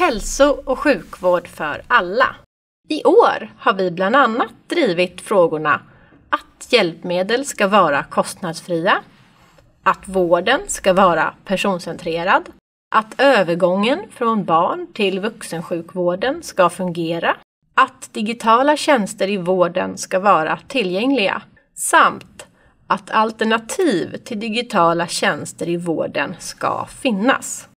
hälso- och sjukvård för alla. I år har vi bland annat drivit frågorna att hjälpmedel ska vara kostnadsfria, att vården ska vara personcentrerad, att övergången från barn till vuxensjukvården ska fungera, att digitala tjänster i vården ska vara tillgängliga samt att alternativ till digitala tjänster i vården ska finnas.